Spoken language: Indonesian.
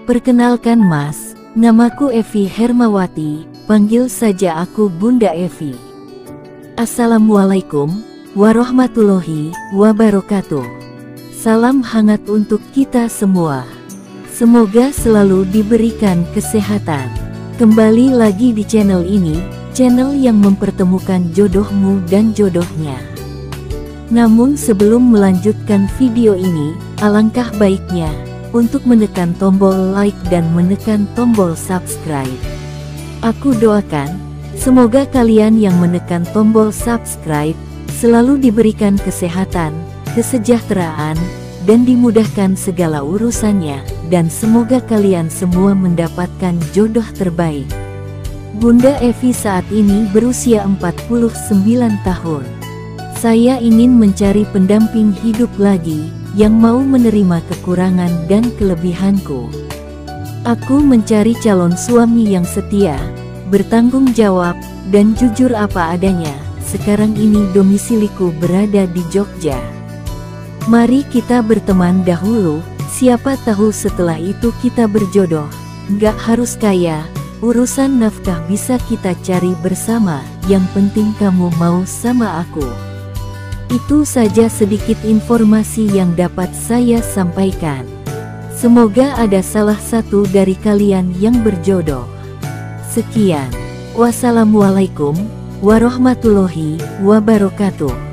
Perkenalkan Mas, namaku Evi Hermawati, panggil saja aku Bunda Evi. Assalamualaikum warahmatullahi wabarakatuh. Salam hangat untuk kita semua. Semoga selalu diberikan kesehatan. Kembali lagi di channel ini, channel yang mempertemukan jodohmu dan jodohnya. Namun sebelum melanjutkan video ini, alangkah baiknya untuk menekan tombol like dan menekan tombol subscribe. Aku doakan, semoga kalian yang menekan tombol subscribe selalu diberikan kesehatan, kesejahteraan, dan dimudahkan segala urusannya, dan semoga kalian semua mendapatkan jodoh terbaik. Bunda Evi saat ini berusia 49 tahun. Saya ingin mencari pendamping hidup lagi, yang mau menerima kekurangan dan kelebihanku. Aku mencari calon suami yang setia, bertanggung jawab, dan jujur apa adanya. Sekarang ini domisiliku berada di Jogja. Mari kita berteman dahulu, siapa tahu setelah itu kita berjodoh. Nggak harus kaya, urusan nafkah bisa kita cari bersama, yang penting kamu mau sama aku. Itu saja sedikit informasi yang dapat saya sampaikan. Semoga ada salah satu dari kalian yang berjodoh. Sekian. Wassalamualaikum warahmatullahi wabarakatuh.